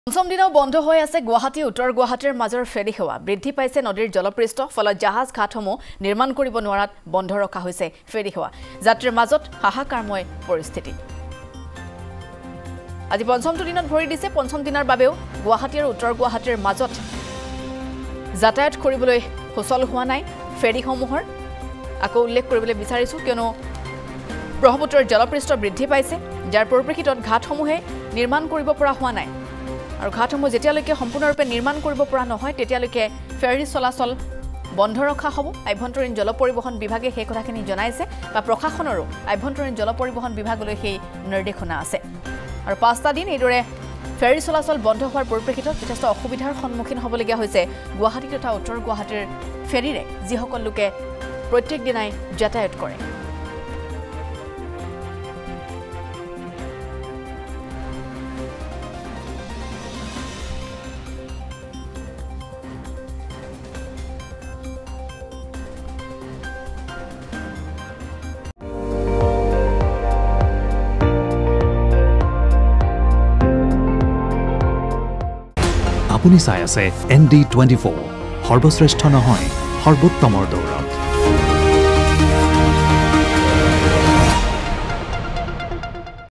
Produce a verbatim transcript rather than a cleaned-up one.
পঞ্চম দিনাও বন্ধ হৈ আছে গুৱাহাটী উত্তৰ গুৱাহাটীৰ মাজৰ ফেৰী সেৱা বৃদ্ধি পাইছে নদীৰ জলপৃষ্ঠ ফলত জাহাজ ঘাটসমূহ নিৰ্মাণ কৰিব নোৱাৰাত বন্ধ ৰখা হৈছে ফেৰী সেৱা যাত্ৰীৰ মাজত হাহাকাৰময় পৰিস্থিতি আজি পঞ্চমটো দিনত ভৰি দিছে পঞ্চম দিনৰ বাবেও গুৱাহাটী আৰু উত্তৰ গুৱাহাটীৰ মাজত যাতায়াত কৰিবলৈ সুচল হোৱা নাই ফেৰীসমূহৰ আকৌ উল্লেখ কৰিবলৈ বিচাৰিছো কিয়নো ব্ৰহ্মপুত্ৰৰ জলপৃষ্ঠ বৃদ্ধি পাইছে যাৰ পৰিপ্ৰেক্ষিতত ঘাটসমূহে নিৰ্মাণ কৰিব পৰা হোৱা নাই আৰু ঘাটসমূহ যেতিয়ালৈকে সম্পূৰ্ণৰূপে নিৰ্মাণ কৰিব পৰা নহয় তেতিয়ালৈকে ফেৰী চলাচল বন্ধ ৰখা হ'ব আভ্যন্তৰীণ জল পৰিবহণ বিভাগে সেই কথাখিনি জনাইছে বা প্ৰশাসনৰো আভ্যন্তৰীণ জল পৰিবহণ বিভাগলৈ সেই নিৰ্দেশনা আছে আৰু পাঁচটা দিন এইদৰে ফেৰী চলাচল বন্ধ হোৱাৰ পৰিপ্ৰেক্ষিতত যথেষ্ট অসুবিধাৰ সন্মুখীন হ'বলগীয়া হৈছে গুৱাহাটী তথা উত্তৰ গুৱাহাটীৰ ফেৰীৰে যিসকল লোকে প্ৰত্যেক দিনাই যাতায়াত কৰে আপুনি চাই আছে এন ডি টুৱেণ্টি ফ'ৰ সৰ্বশ্ৰেষ্ঠ নহয় সৰ্বোত্তমৰ দৌৰ